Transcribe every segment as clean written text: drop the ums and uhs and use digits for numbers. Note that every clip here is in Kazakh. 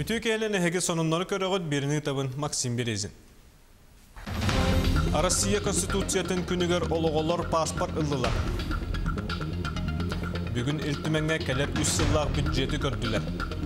Ütükeyleni hege sonunları körögöt birini tabın Maksim Berezin. Россия Конституциятын күнігер олығолар паспорт ылдылар. Бүгін iltümenge keler 3 yıllık büdjeti gördüler.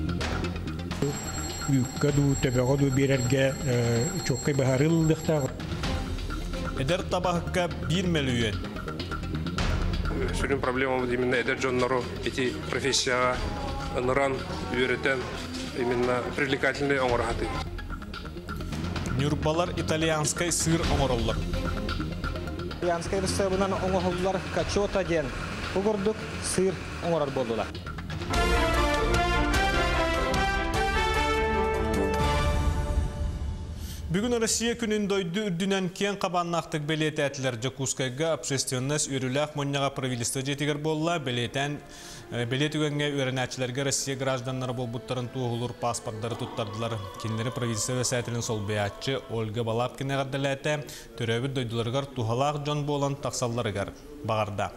Yükkadu tebeğodu birerge çok baharıldıkta. Eder tabakka 1 milyon. Сүйрен проблема именно эдер жоннору эти профессияга ыныран үйрөтен именно привлекательный оңорхаты. Нюрбалар итальянскай сыр оңороллар. Итальянскай рецептынан оңороллар качота ден. Угурдук сыр оңорор болдулар. Бүгін Россия күнін дойды үрдінен кен қабаннақтық белеті әтілер Жакускайға общественность үріләқ мұнняға правительство жетігер болла. Белет үгенге өрінәтчілерге Россия гражданлары бол бұттарын туғылыр паспорттары тұттардылар. Кенлері правительство сәтілін сол бәятчы Ольга Балапкина ғаддаләті түрәбі дойдыларғар туғалақ жон болан тақсалларығар бағарда.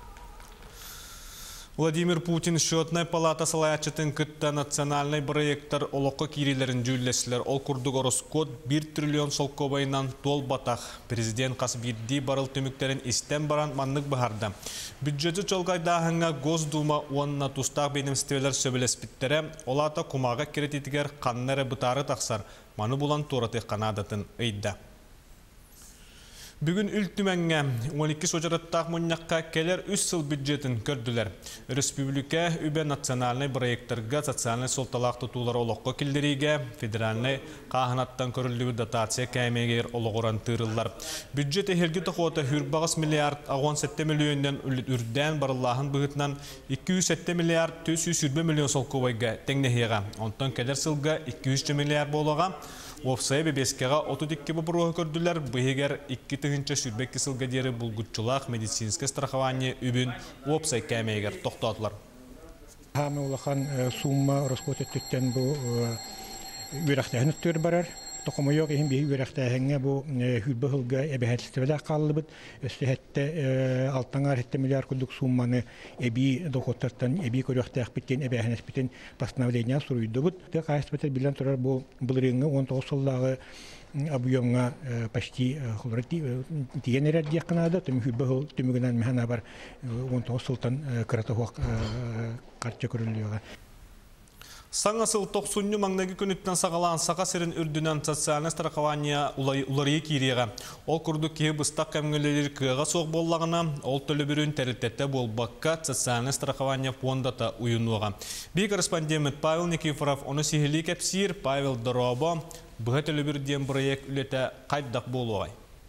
Владимир Путин счетная палата салаячытын кытта национальный проекттар олоққа кирилерін жүллесілер. Ол күрдік ороскот 1 триллион солковайнан тол батақ. Президент Қасбирди барыл түміктерін істен баран маннық бағарды. Бюджеті чолғайдағыңа Госдума онына тұстақ бейнімстевелер сөбелеспіттері, олата кумаға керететігер қаннары бұтары тақсар, маны бұлан торатық қанадатын ұйды. Бүгін үлтіменге 12 сочараттақ мұннаққа келер 3 сыл бюджетін көрділер. Республика үбе национальный проекттарға социальный солталақ тұтулар олыққа келдеріге федеральный қағынаттан көрілі дотация кәмегер олығыран тырылар. Бюджеті хелгі тұқуаты хүрбағыз миллиард 17 миллионден үрден барылағын бұғытынан 207 миллиард 400 миллион солқовайға тәңнехеға. Онтан келер сылға 200 миллиард болуға. Опсай бебескеға 32 бұбыруы көрділер, бұйегер 2 түгінші сүрбеккі сылға дері бұлгүтчылақ медицинскі страхование үбін опсай кәмейгер тоқтатылар. Хамы олақан сумма расход еттіктен бұл үйрақтағын өттер барар. Тоқымы yok ehim bir ürektehenge bu hübbe hılga ebehetsizliğe kaldı bit. Üstehette altangar hette milyar kulluk summanı ebi doktortan ebi koruyakteh biten ebehenes biten pasnavlenya suruydu bit. Te kayıspetler bilen turar bu bılırıngı 19 yıllığı abuyonga почти хулрати тигенерер дiyakınada tüm hübbe hıl tümügünden mehana var 19 yıldan kıratı kartça körülüyor. Саңасыл 90 маңнағы күніттен сағалан сақа серін үрдінен социальный страхования уларые киреға. Ол күрді кей бұстақ кәмгілер кыға соқ боллағына, ол төлі бүрін тәрілтетті болбаққа социальный страхования фондата уйынуға. Бей корреспондент Павел Никифоров, оны сихили кәпсир Павел Доробо, бұға төлі бүрден проект үлеті қайдақ болуғай.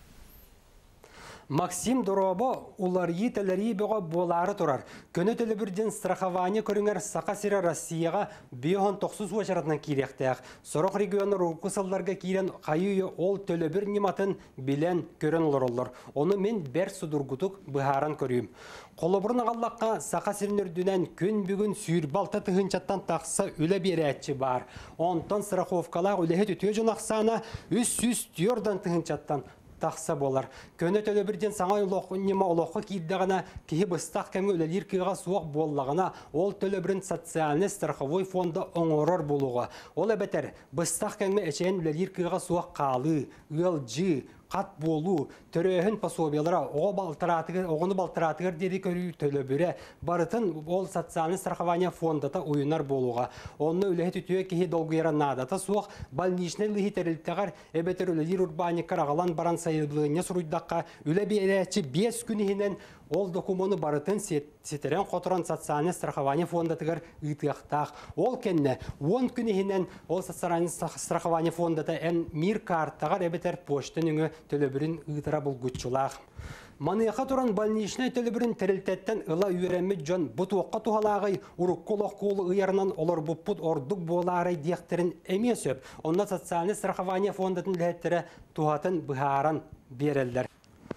Максим Доробо улар етелері бұға болары тұрар. Көні төлі бірден страхование көріңер сақа сері Россияға 5-9 уашаратынан кейректәқ. Сорық регионы рұқысалларға кейрен қайуы ол төлі бір нематын білен көрін олар. Оны мен бәр судыргутық бұхаран көрейім. Қолыбырын ағаллаққа сақа серінердінен күн бүгін сүйірбалты тұхынчаттан тақса өлі берәтші бар. Онтан страховкалақ өліхет өтеу жонақсана 300 түйордан тұхынчаттан тақса болар. Көне төлі бірден саңай нема олыққа кейдіғана кейі бұстақ кәмі өлелер кеға суақ боллағына ол төлі бірін социальный страховой фонда оңырыр болуға. Ол әбәтер бұстақ кәмі әшейін өлелер кеға суақ қалы, өлжі, қат болу, түрөйін пособиялара оғыны балтыратығыр деді көрі төлі бірі. Барытын ол социальный страхование фондата ойынар болуға. Оны өліхет үтіе кейі долгыйра надата суақ больничный лихи тәрілттіғар әбәтер өлелер урбаникар ағалан баран сайылығыне сұруйдаққа өлі бейрәтші 5 күнігінен ол документу барытын сетерен қотыран социальный страхование фондатығар ұйтықтақ. Ол кәнне 10 күнігінен ол социальный страхование фондата ән мир карттағар әбәтер поштын үңі төлөбірін ұйтыра бұл күтчілақ. Манияқа тұран больничный төлөбірін тәрілтеттен ұла үйерәмі жон бұт оққа туғалағай ұрыққолық қолы ұярынан олар бұппұт ордық боларай дияқтерін әме сөп. Онна социальный страхование фондатын ләттері туғатын бұхаран берелдер.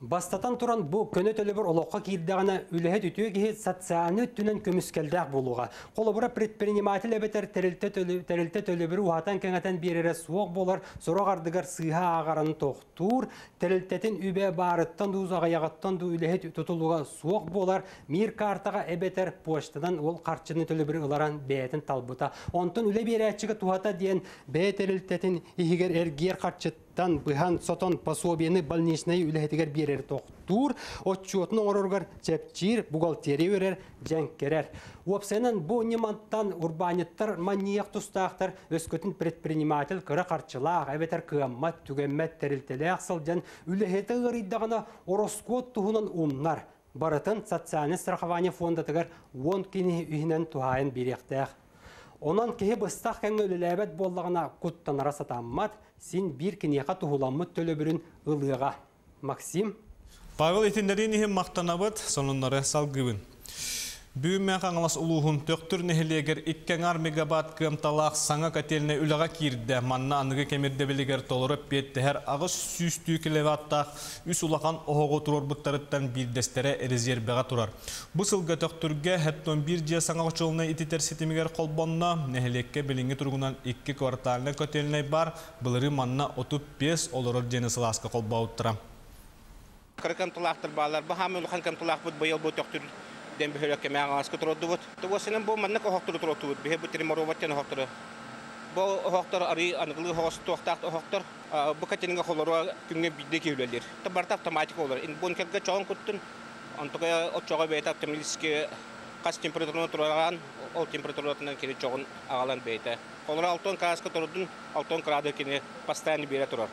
Бастатан туран бу көне төлөбөр олоққа кирдагана үлеһет үтүө киһи социальный түнен көмүскелдәк булуга. Колобура предприниматель эбетер терилте төлөбөр уатан кеңетен бирере суок болар, сорок ардыгар сыйха агаран тохтур, терилтетин үбе барыттан дузага ягаттан ду үлеһет тутулуга суок болар, мир картага эбетер почтадан ол карчыны төлөбөр ыларан бетин талбыта. Онтон үле беречиге тухата диен бе терилтетин игер эргер карчыттан быхан сотон пособияны больничный үлеһетигер берер тоқтур, отчетны ороргар чепчир, бухгалтерия өрер, жәңкерер. Уапсенен бу неманттан урбаниттар манияк тустақтар өскөтін предприниматель кыры қарчылақ, әбетер кыаммат, түгеммет терилтелі ақсылден үліхеті ғыриддағына ороскот туғынан умнар. Барытын социальный страхование фондатығар 10 кені үйінен туғайын беректәқ. Онан кеге бұстақ кәңі өліләбәт болдағына құттанара сатаммат, сен бір кенеға туғыламмыт төлі ылыға. Максим? Павел итиндерин ихим мақтанабыт, сонуннары салгыбын. Бүйіммен қаңылас ұлуғын төқтір нехелегер 2 мегабат кымталақ саңа кателіне үліға кирді. Манна анығы кемерді білігер толырып бетті. Әр ағыз сүйістүй келеваттақ үс ұлақан оғығы тұрор бұттарыттан бірдестері резервіға тұрар. Бұл сылға төқтірге әттон бір жия саңа қочылына ититер сетімігер қолбонна нехелекке біліңі тұрғынан 2 кварталына көтеліне бар. Бұлыры манна 35 олырыр жені сыласқа қолбауыттыра. Кыркымтылақтыр балар, бұл хамы ұлған кымтылақ бұд бұйыл бұл төқтір ден бөхөлөк кемең аңасқы тұрады бұд. Тұғысының бұл маннық оғықтыры тұрады бұд, бөхе бұд тірімароваттен оғықтыры. Бұл оғықтыр ары анығылы оғысы тоқтақты оғықтыр, бұл кәтеніңі қолыруға күнге бидде кеулелер. Табарты автоматик олар. Бұл кәлге чоғын күттін, антығы отчоға бәйті автоматически қас температурына тұраған, ол температурасынан келі чоғын ағалан бәйті. Қолыры 6 қасқы тұрдың 6 градус кені постоянно бере тұрар.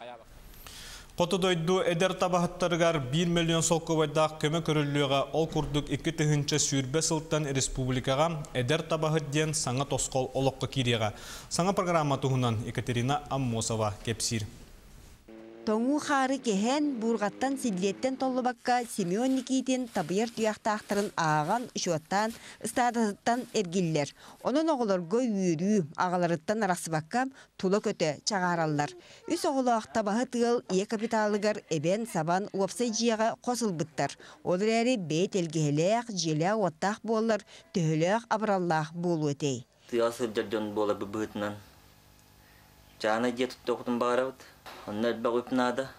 Қотыдойду әдер табахыттарығар 1 миллион солқывайдақ көмі көріліға ол күрдік 2 түхінші сүйірбе сылттан республикаға әдер табахыт ден саңа тосқол олыққа киреға. Саңа программа тұғынан Екатерина Аммосова кепсир. Тоңу хары кehen бургаттан сидилеттен толлубакка Семен Никитин табыйыр туяқтақтырын аған үшуаттан ыстадаттан эргиллер. Onun оғылырго үйірі ағаларыттан арақсыбакка тула көті чағаралар. Үс оғылақ табағы тығыл ие капиталығыр эбен сабан уапсай жияға қосылбыттар. Олар әрі бейт елгелек, желя оттақ болыр, төхілек абыраллақ болу өтей. Тыясыр жаржон бола бұбытынан. Жаны де тұтты оқытын бағарауд. Onlar bakıp nada,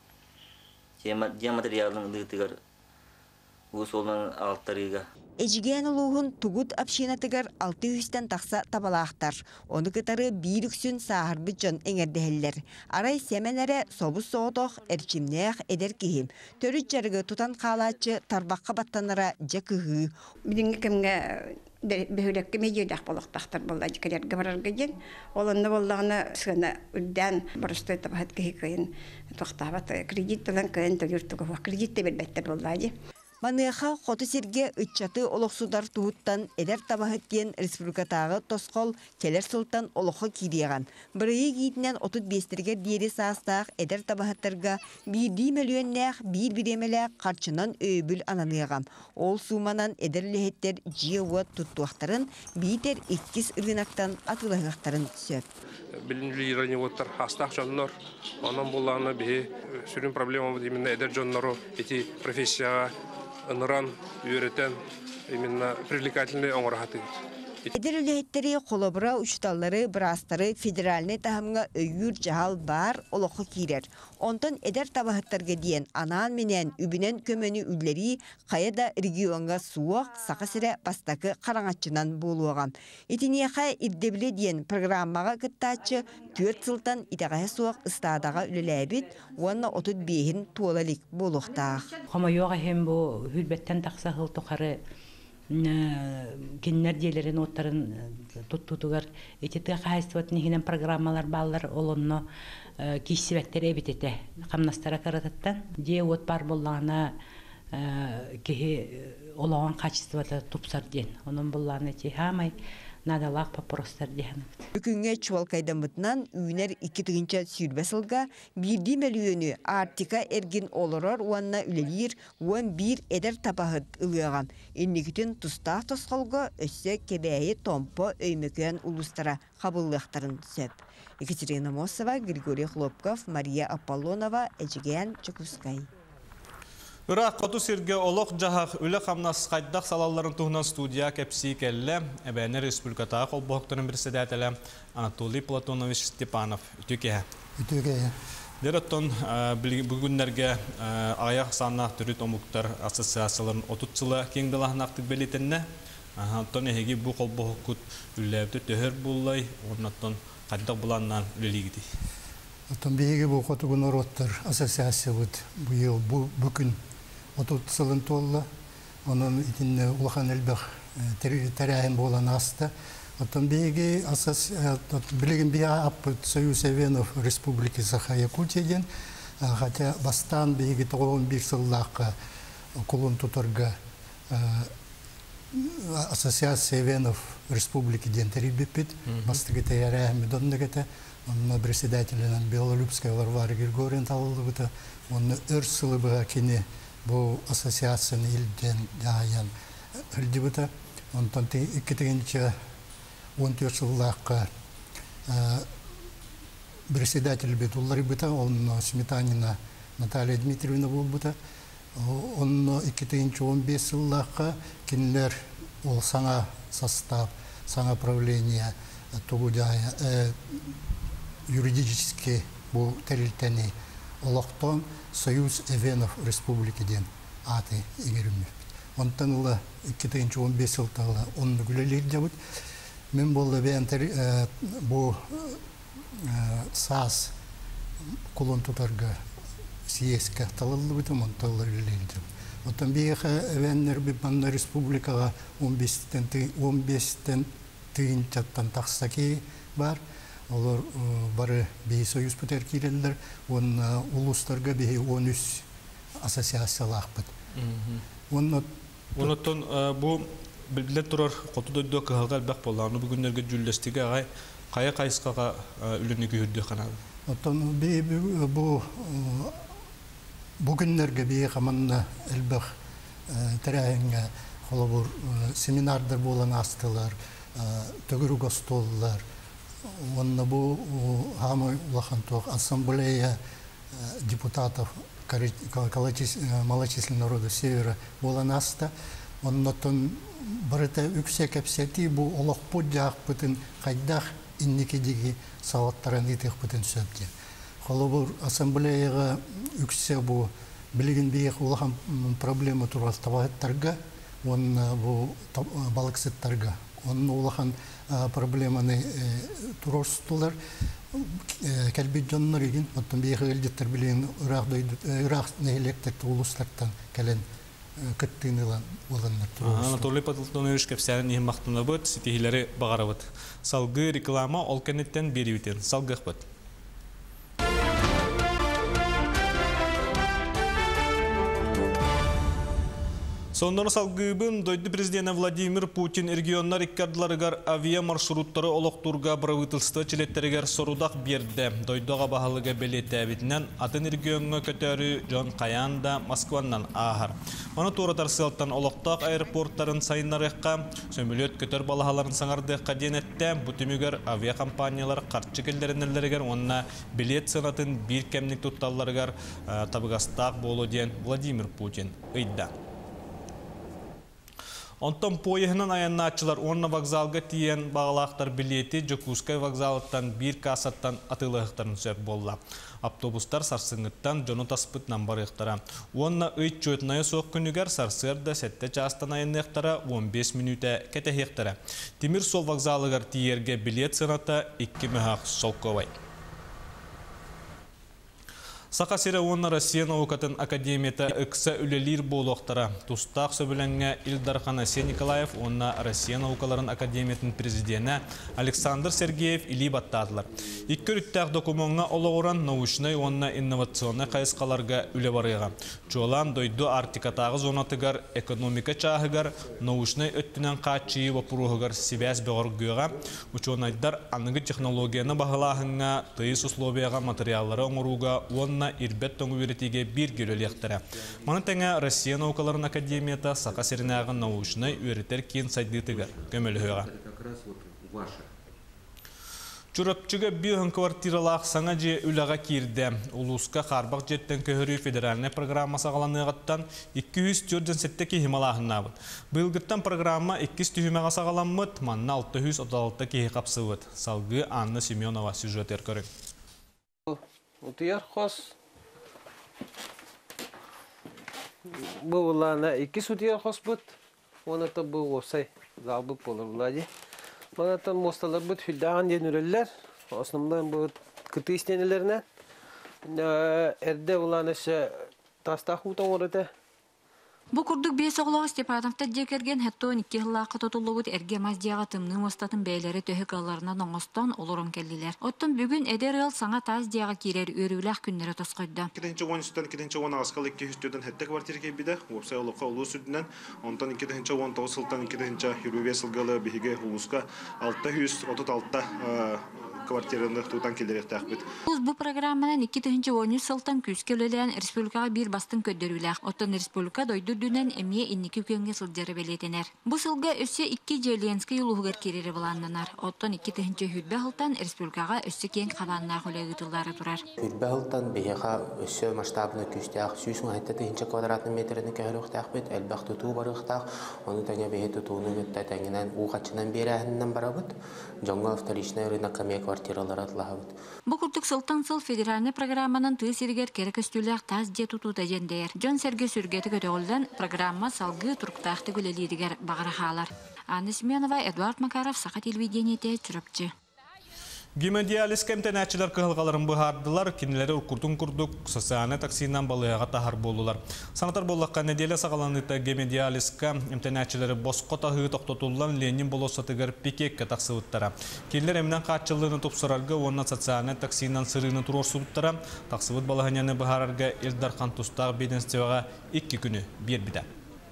diye materyalın ılıtıgar, bu solun altlarıga. Ejgen uluğun tugut apşinatıgar 600'ten taksa tabalağıqtar. Onu kıtarı birüksün sağırbıcan eŋerdeheller. Aray semenere sobus soğudoq erçimneğ eder kihim. Törüç jarıgı tutan qalatçı tarbaqqa battanara jakığı. Bilingi kimge behülekki meyyedak boluqtaqtar bolla jikererge bararga jen. Olanda bollağına sığına ülden barıştı tabahat kihikayin toqtabat kredit olan kayın tölürtüge va kredit de belbetler bollaji. Manıqa qotu sirge ıççatı oluqsudar tuğuttan eder tabahıtken Respublikatağı tosqol keler sultan oluqı kiriyagan. Bırıyı giyitinden 35'tirge diyeri sağыстaq eder tabahıtlarga 1 milyon näq bir biremelek qarçınan öybül ananıyagam. Ol sumanan eder lehetler jiwa tuttuaqtarın biter 2 ırgınaktan atılağıqtarın söp. Bilinçli iraniyotlar hastaq jonlar, onun bollarına bir sürün problema именно eder jonları eti professiya ыныран үйрeten именно привлекательный оңырахаты. Eder ülhetteri kolobra uçtalları, brastları federalne tahamga öyür jahal bar oloqı kirer. Ondan eder tabahıttarga diyen anan menen übünen kömönü ülleri qayada regionga suaq saqasire bastakı qarangatçınan boluğam. Etiniyaqa irdebile diyen programmaga kıttaçı 4 yıldan itaqaya suaq ıstadaga ülelebit, onna 35'in tuolalik boluqtaq. Ama yoğa hem bu hülbetten taqsa hıl toqarı киннер диелерин оттарын туттутугар этите хайстватны хинен программалар баллар олонно кисибеттер эбитете камнастара карататтан де от бар боллана кихи олаган качествата тупсар ден онун болланы ти хамай надалак попростар ден. Бүгүнгө чуалкайдамытынан үйнер 2 тыгынча сүйрбесылга 1 миллиону артика эргин олорор уанна үлелир 11 эдер табахыт ылыган. Иннигитин тустах тосқолго өссө кебейи томпо өймөкөн улустара кабыллыктарын сөп. Екатерина Мосова, Григорий Хлопков, Мария Аполлонова, Эжеген Чекускай. Irak qotu sirge olok jahaq üle qamnas qaydaq salalların tuğunan studiya kepsi kelle ebene Respublikatağı kolboqtanın bir sedətələ Anatoliy Platonovich Stepanov ütükehe. Deretton bugünlerge ayaq sanaq türüt omuktar asosiasiyaların 30 yılı kengdalahınaqtık belitenne. Ondan ehegi bu kolboqut ülləbді töhür bullay, ondan qaydaq bulandan üleliydi. Ondan beyge bu qotu günorottır asosiasiya bu yıl bugün 30 yılın tolla, onun için ulağan elbaq terahim bolan astı. Ondan beyge bilgin bir apıt Soyuz Evenov Respubliki Sakha-Yakutiya'dan, hatta bastan beyge 11 yıllaqqa kulun tutarga Asosiasiya Evenov Respubliki'den teribipit, bastıgı terahim dondagata, onun председателен Белолюбская Варвара Григорьевна талылыбыта, onun örсылыбыға кені bu asosiasiyаны ilden dağıyan hildibıta, ondan 14 yıllaqqa председатель бит уллары быта, onun Сметанина Наталья Дмитриевна болбыта, onun 15 yıllaqqa keniler ol sana состав, sana правление тугудая юридически bu terilteni olaqtan Soyuz Evenov Respubliki'den atı egerimli. Ondan ula 2015 yılda onu gülelik yapıp men bolla ben bu saz kulon tutarga siyeska talıllı bitim ondan gülelik. Ondan bir evenler bir bana Respublikaga 15'ten tığınçattan taksaki var. Olur barı bir soyuz puter kireliler, on uluslarga bir 13 asosiasiyalar bit. Ondan bu bilgiler turar qotuda da kağıgal bak bollarını bugünlerge cüllestiga ağay qaya qaysqaga ülünü gürdü kanalı. Ondan bu bugünlerge bir qamanna elbaq terahenge holabur seminarlar bolan astılar, tögürü stollar. Он был хамой лохантох ассамблея депутатов малочисленного народа Севера была наста. Он на том барыта yüksek hepseti bu olaq podjaq bütün qaydaq innikidigi savattарын itih bütün söpti. Холобур ассамблеяга yüksek bu bilgin biyek olağan problemi tural tabaqettарға, он bu balıksıttарға. Onun olağan problemаны туростулар кәлбет жаннар еген, оттан бейхі әлдеттер білген Ирақ нәйлектекті улыстарттан кәлен күттігін оланнар туростулар. Анатолий Платонович кәпсәнін ехін мақтымда бұд, сетихілері бағара бұд. Салғы реклама ол кәнеттен бері өтен. Салғық бұд. Sondan salgıbın doydu prezidenti Vladimir Putin regionlar ikkardlarıgar avia marşrutları olaqturga правительство çiletterigar sorudaq berdi. Doyduğa bahalıga beleti abitinden atın regionga kötörü John Kayan da Moskvandan ahar. Ona toğra tarsaltan olaqtaq aeroportların sayınlarıqqa sömülöt kötör balahaların sanardığqa denette bu tümügar avia kampanyalar qartçı kellerinlerlerigar onna bilet sanatın bir kemlik tuttallarıgar tabıgastaq bolu diyen Vladimir Putin ıyda. Ondan poyehinin ayannaçılar onna vokzalga tiyen bağlaqtar bileti Jokuskay vokzalıttan bir kasattan atılığıqtarın söp bolla. Avtobuslar sarsıngıttan jonu taspıt nambarıqtara. Onna ıyt çötnaya soq günüger sarsırda sette çastan ayannaçtara 15 minüte ketehiqtara. Timir sol vokzalıgar tiyerge bilet sanata 2 mühaq solkovay. Sakasira onna Россия наукатын академията ыкса үлелир болуқтара. Тустақ сөбіленге Илдархан Асен Николаев онна Россия наукаларын академиятын президенті Александр Сергеев или баттадылар. Иккер үттәқ документға олығыран научный онна инновационный қайысқаларға үлі барыға. Чолан дойду артикатағы зонатыгар экономика чағығар, научный өттінен қатчыйы вапуруғығар себәс беғыр гөға. Учонайдар анығы технологияны бағылағыңа, тыйыс условияға материаллары оңыруға онна ирбет тоңу веретиге bir гөлелектері. Маны тәңі Россия наукаларын академията сақа серінағын научный өретер кен сайдытыгар көміліғіға. Чурапчыга бүйін квартиралақ саңа же үліға кирді. Улуска қарбақ жеттен көхірі федеральный программасы ағаланығаттан 247 кейхималағына бұд. Бұйылғыттан программа 200 түйімеға сағаламыд, манна 636 кейхі қапсывыд. Салғы Анна Семенова сюжет еркөрік. Утияр қос. Бұл ұлана 2 утияр қос бұд. Оны та бұл осай залбы болыр бұлади. Манатан мосталар бұд хүлдаған ден үрелер. Осынымдан бұд күті істенелеріне. Әрде ұланышы тастақ ұтан орыды. Бу курдук бес оглоос Степановта декерген хаттон 2 жыллаакы тотулубут эрге маздияга тымны мостатын бээлери төһүк алларына доңостон олорон келдилер. Оттон бүгүн эдер ыл саңа таз дияга кирер өрүлах күннөрө тоскойду. Киринчи онстан киринчи он аскал 200 хетте квартира кебиде, опса олока улуу сүдүнөн, онтон 2019 сылтан 2020 сылгалы биге улуска 636 квартираны тутан келдеректак бит. Бу программанан 2010 сылтан күскөлөлөн республикага бир бастын көдөрүлөк. Оттон республика дойдурдунан эмие инники күнгө сылдары белетенер. Бу сылга өссө 2 Желенский улугар кирери буланнанар. Оттон 2000 хүлбе хылтан республикага өссө кең кабанна хөлөгүтүлдары турар. Хүлбе хылтан бияга өссө масштабына күстәк 100 квадрат метрин көлөктак бит. Элбак тутуу барыктак. Аны таңа бие тутууну гытта таңынан угачынан берәһеннән барабыт. Жаңга вторичный рынок квартиралар атлабыт. Бу курдук сылтан сыл федеральный программанын тыы сиригер керекөстүләк таз же тутута жендер. Жон Серге сүргети көтөгөлдөн программа салгы туруктакты гөлелидигер багырахалар. Анна Семенова, Эдуард Макаров, Саха телевидениете, Чурапчы. Гемодиализ кемтенәчиләр кыһылгаларын быһардылар, киниләре укурдун курдук социаль таксинан балыга тахар болдылар. Санатар боллакка неделе сагаланыта гемодиализка эмтенәчиләре боско тахы токтотулган Ленин болосатыгар пикекке таксыбыттара. Киниләр эмнән катчылыгын топсарарга, онна социаль таксинан сырыны турорсубыттара. Таксыбыт балыганы быһарарга Элдар Хантустаг беденствега 2 күнү бербиде.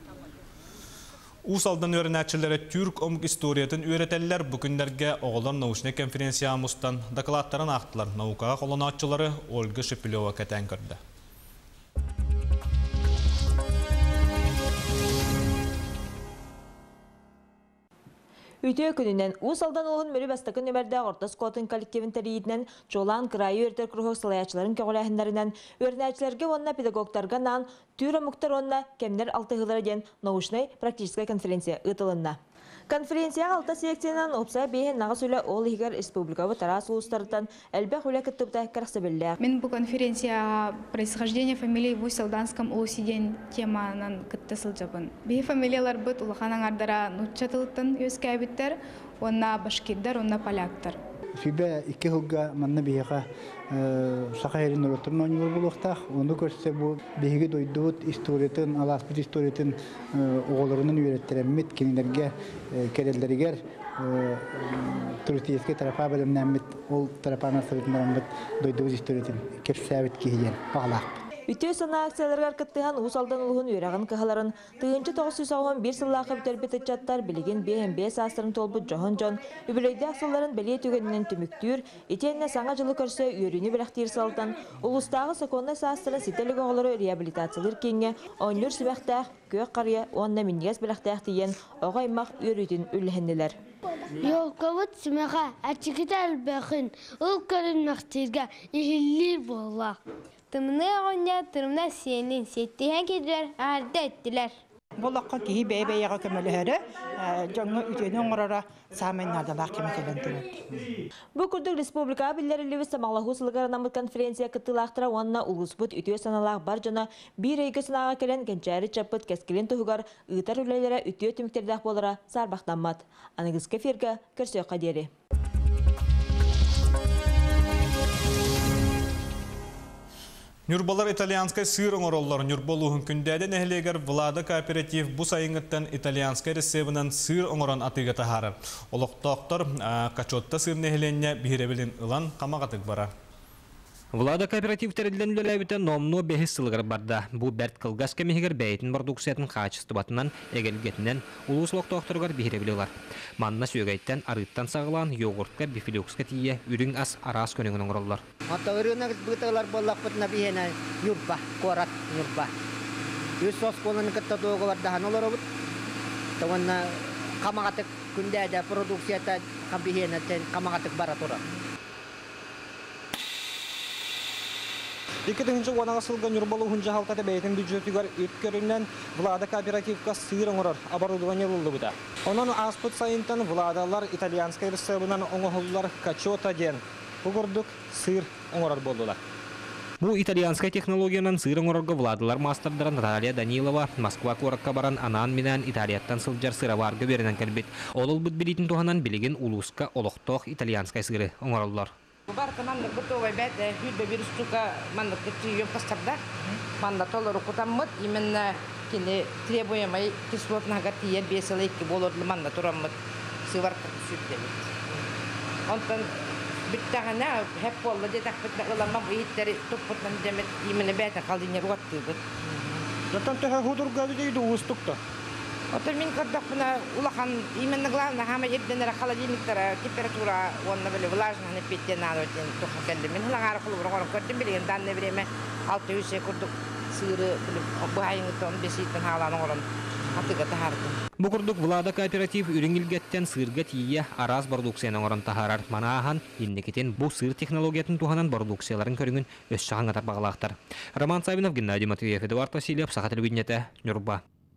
Усалдан өрнәчеләре түрк омг историятын өйрәтәләр бүгеннәргә оғылар научный конференциямыстан докладтарын ақтылар. Наукаға қоланатчылары Ольга Шепелева кәтән көрді. Үтө күнүнен усалдан олын мөрү бастакын нөмерде ортос котын коллективин тарийинен жолан крайы өртөр кругу сылаячыларын көгөләһиннәринен өрнәчләргә онна педагогтарга нан түрө муктар онна кемнер 6 жылдары ден научный практическая конференция ытылынна. Конференция 6 секциянан опса бейін нағыз үлі ол егер республикавы тарас ұлыстарытан әлбәқ үлі күттіпті кәрсібілі. Мен бұл конференция происхождение фамилии в Уселданском улусиден теманан күтті сылжабын. Бей фамилиялар бұд ұлықанан ардара нұтчатылыттан өске әбіттер, онна башкирдар, онна поляктар. Сүйбе 2 жылға манна бейіға сақайырын ұраттырын ойнығыр болуқтақ. Оны көрсе бұл бейігі дойдуыт историятын, аласпыт историятын оғыларының үйреттереммет, кенелерге, керелдерігер, туристическе тарапа бөлімнәммет, ол тарапана сұрытындарымбет дойдуыт историятын кепсәбет кейден бағалақ. Үтө сана акцияларга кыттыган усалдан улугун үйраган кыһаларын тыгынчы 991 сыллаакы битербит чаттар билигин BMB састырын толбут жохон жон үбүлөйдө акцияларын белие түгөнүнөн түмүктүр итенне саңа жылы көрсө үйрүнү билактир салтан улустагы соконна састырын сителик оголору реабилитациялар кеңге оннур сибактак көк карыя онна мингес билактак тиен огаймак үйрүтүн үллехеннелер. Йолковут симега ачыгытал бахын ул көрүнмактырга ихиллир болла. Тымны оңя тырмна сенин сеттиһен кедер арда эттилер. Болаққа киһи бәйбәйәгә көмөлөһөрө жаңа үтөнү оңорора самайнадалар кемекелендирет. Бу күрдүк республика биллери лебис самалаху сылгарынан конференция кытылактыра онна улуспут үтө саналак бар жана бир эйге санага келен генчари чапыт кескилен тугар ытар үлелере үтө түмүктердак болора сарбактанмат. Аныгыз кефирге көрсө кадери. Нюрбалар итальянскай сыр оңороллар Нюрболуһун күндәден әһлегер Влада кооператив бу сайынгыттан итальянскай ресебинен сыр оңорон атыга тахары. Олоқтоқтор качотта сыр нәһленне биребилин ылан камагатык бара. Влада кооператив терилден лөләбитен номну бехис сылгыр барда. Бу бәрт кылгас кемегер бәйтин продукциятын качестватынан эгелгетинен улус локтоқторгар биребилилар. Манна сөйгәйттен арыттан сагылан йогуртка бифилюкска тие үрүң ас арас көнөгөн оңороллар. Ата үрүнө быталар боллакпыт набиена юрба, корат юрба. Юсос колын кытта догылар дахан олоробут. Таванна камагатык күндәдә продукцията камбиена тен камагатык бара тора. 2000 онаға сылған юрбалы hunja халтаты бәйтін бюджетігер өткерінен Влада кооперативка сыр оңырар оборудование лулы бұда. Онан аспыт сайынтан Владалар итальянскай рысыбынан оңығылар качота ден. Бұғырдық сыр оңырар болдылар. Бу итальянская технологияның сыр оңырарға Владалар мастердары Наталья Данилова Москва қорыққа баран анан менен Италияттан сылжар сыраварғы берінен кәлбет. Олыл бұд білетін туғанан білеген улуска олықтоқ итальянскай сыры оңыралылар. Барка манна готовая бәт, хүлбе бір штука манна кітті поставда. Манна толыры құтаммыд, именно кені требуемай кислотнаға тиер бесілі екі болырлы манна тұраммыд сыварқа сүрдемет. Онтан бүттағана хәп болы детақ бітті ғылама бұйттері тұппытнан демет, именно бәті қалдынер уаттығыд. Жаттан төхі худырғады дейді ұғыстықта. Отыр мен қырдақ бұна ұлақан, именно главна хама ерденері холодильниктері температура онына білі влажнаны петтен аны өтен тұқы кәлді. Мен ғылағары құлы бұрын көрдім білген данны біреме 600 күрдік сыры бұғайыңыттан бесейтін халаның орын атыға тахарды. Бұқырдық Влада кооператив үріңілгеттен сырға тие араз продукцияның орын тахарар. Манаахан иннекетен бұл сыр технологиятын туғанан продукцияларын көріңін өз шағын атар бағалақтар. Роман Сабинов, Геннадий Матвеев, Эдуард Васильев, Саха телевидениеті, Нюрба.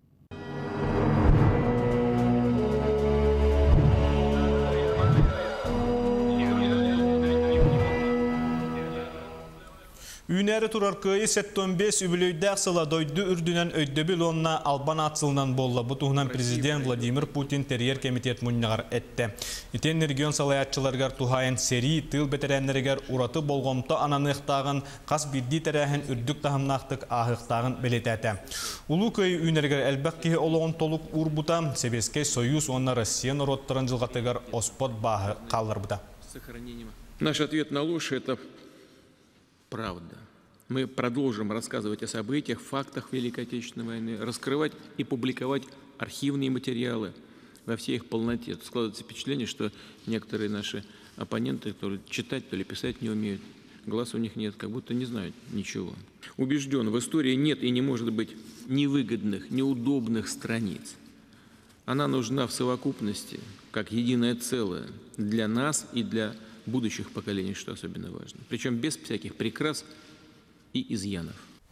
Үнәрі тұрарқы 75 үбілейдәк сыла дойды үрдінен өйдөбіл онына Албан атсылынан болла. Бұтуғынан президент Владимир Путин терьер комитет мұннағар әтті. Итен регион салаятчыларғар тухайын сери тыл бетерәнлерігер ураты болғымта ананықтағын қас бидді тәрәхін үрдік тахымнақтық ағықтағын белетәті. Улу көй үнергер әлбәк кейі олығын толық урбута, Себеске Союз онна Россиян роттырын жылғатығар оспот бағы қалыр бұта. Наш ответ на ложь – это правда. Мы продолжим рассказывать о событиях, фактах Великой Отечественной войны, раскрывать и публиковать архивные материалы во всей их полноте. Складывается впечатление, что некоторые наши оппоненты, которые читать, то ли писать не умеют, глаз у них нет, как будто не знают ничего. Убежден, в истории нет и не может быть невыгодных, неудобных страниц. Она нужна в совокупности, как единое целое, для нас и для будущих поколений, что особенно важно. Причем без всяких прикрас и изъянов.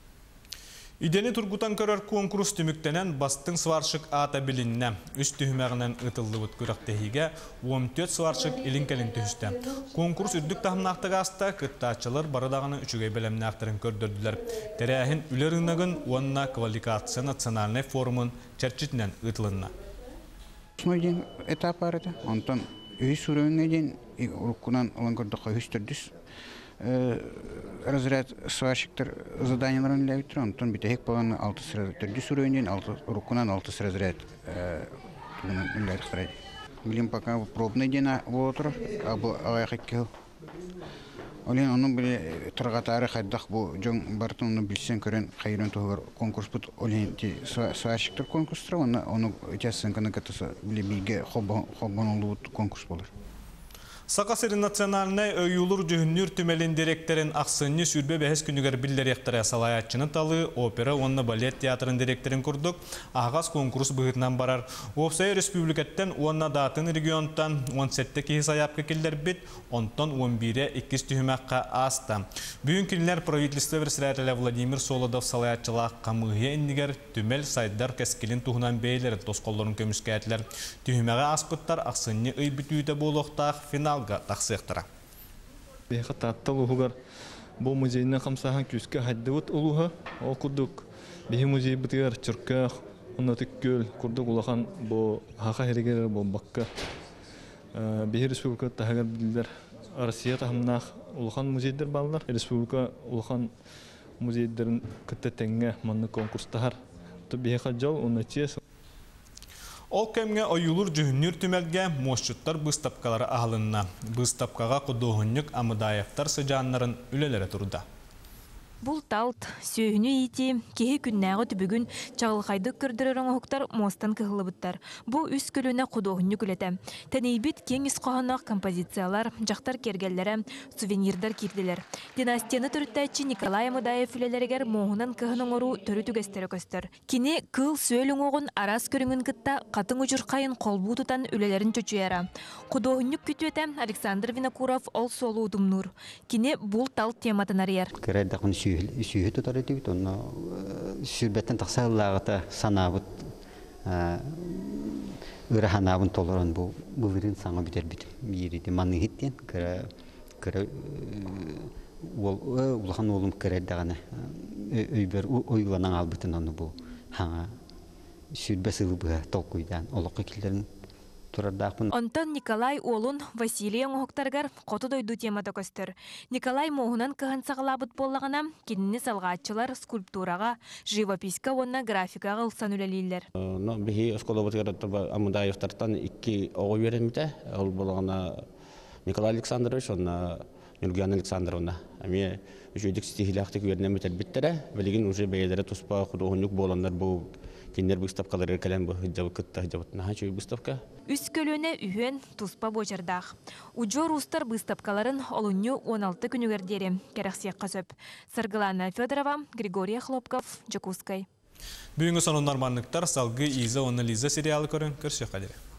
Идені тұргутан көрер конкурс түміктенен бастың сваршық ата білінне. Үст түйімәғінен ұтылды бұт көріқтігіге 14 сваршық илін-кәлін түйісті. Конкурс үрдік тахымнақтығы аста күттачылар барыдағыны үшіге білімні ақтырын көрдірділер. Тәрәхін үлерінігін онына квалификация национальный форумын чәрчетінен ұтылынна. Осной ден этап арыды. Онтан өйс үріңе ден уруккунан олан көрдіққа үстірдіс. Разряд сварщиктар заданияларын ләбіттір. Онтан бітәйік болғаны 6 түрдіс үріңден уруккунан 6 разряд ләбіттір. Білім пока пробный ден отыр, абы ағайық еккел. Олен оның біле тұрғатары қайдақ бұл жон бартын оны білсен көрен қайырын тұғыр конкурс бұд олен сварщиктар конкурстыр, оны өтесін күні кәтісі біле білге қоббан олы конкурс болыр. Сақасырын национальный өйулур жүхіннүр түмелін директорын ақсынны сүрбе бәхес күнігер білдер ектірі салаятчыны талы, опера, онны балет театрын директорын күрдік, ағас конкурс бұғытынан барар. Опсай республикаттен онна датын регионтан 17 кейі саяпқы келдер бет, онтан 11-е 2 түйімәққа аста. Бүгін келінер правительство версірәтілі Владимир Солодов салаятчылақ қамығы ендігер түмел сайдар кәскелін туғынан бейлер тосқолларын көміскәтілер. Түйімәға аспыттар ақсынны үй бүтүйді болуқтақ финал тақсықтыра. Бейқа таттал ұғығар бұл музейіне қамсахан күске хаддывыт ұлуға ол күрдік. Бейі музей бұтығар чырқақ, ұнатық көл, күрдік ұлақан бұл хақа херегелер бұл баққа. Бейі республика тағығар білдер Россия тағымнақ ұлақан музейдер балылар. Республика ұлақан музейдерін күтті тәңге манны конкурстағар. Бейқа жол ұнатиясы. Ол кәмге ойылыр жүхіннер түмәлге мошчуттар бұстапқалары ағылынна. Бұстапқаға құдуғыннық Амыдаевтар сыжанларын үлелері тұрда. Бұл талт, сөйіні еті, кеге күннәғы түбігін чағылқайдық көрдірер оңықтар мостан кығылыбыттар. Бұл үс көліне құдуғынны күлеті. Тәнейбет кең үсқағынақ композициялар, жақтар кергелері, сувенирдар кирділер. Династияны түрттәтші Николай Амыдаев үлелерігер моғынан кығының ору түрі түгестері көстір. Кені кыл сөйлің оғын арас көріңін кітта қатың ұжыр қайын қолбу тұтан үлелерін чөчуяра. Құдуғынны күтуеті Александр Винокуров ол солу ұдымнур. Кені бұл талт тематын арияр. сүйе тұтар етігіт, оны сүрбеттен тақсағылағыта санабыт ұраханабын толырын бұлырын саңа бітер біт. Ереді маңны хеттен, улахан олым кірердіғаны өйбер ойланан албытын оны бұл сүрбе сылы бұға толқойдан олыққа келдерін тұрардақпын. Онтан Николай олын Василия оңықтарғар қоты дойду темада көстір. Николай моғынан кыған сағылабыт болағына кеніне салғатчылар скульптураға, живописка онна графикаға ұлсан үлелейлер. Бихи оскола бұтығараттырба Амудаевтартан 2 оғы беремді. Ол болағына Николай Александрович, онна Юлгиян Александровна. Ами үшөйдік стихилақтық өрінен бітер білеген уже бәйелері тұспа құдығынық боландар бұл кендер выставкалары кәлем бұл жабы күтті жабытына чөй выставка. Үс көлөне үйен туспа бочардақ. Уджо рустар выставкаларын олыню 16 күнігердері кәрәқсек қасөп. Саргылана Федорова, Григория Хлопков, Джакускай. Бүгінгі сонын норманлықтар салғы Иза оны Лиза сериалы көрін көрші қадері.